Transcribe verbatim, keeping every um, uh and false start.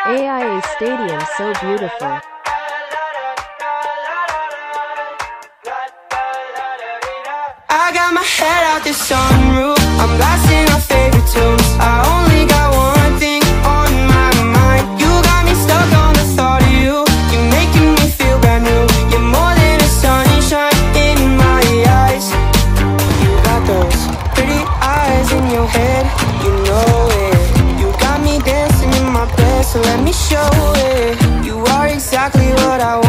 A I A Stadium so beautiful. I got my head out the sunroof, I'm blasting our favorite tunes. I only got one thing on my mind. You got me stuck on the thought of you. You're making me feel brand new. You're more than a sunshine in my eyes. You got those pretty eyes in your head, you know it. You got me dancing in my bed, so let me show it. You are exactly what I want.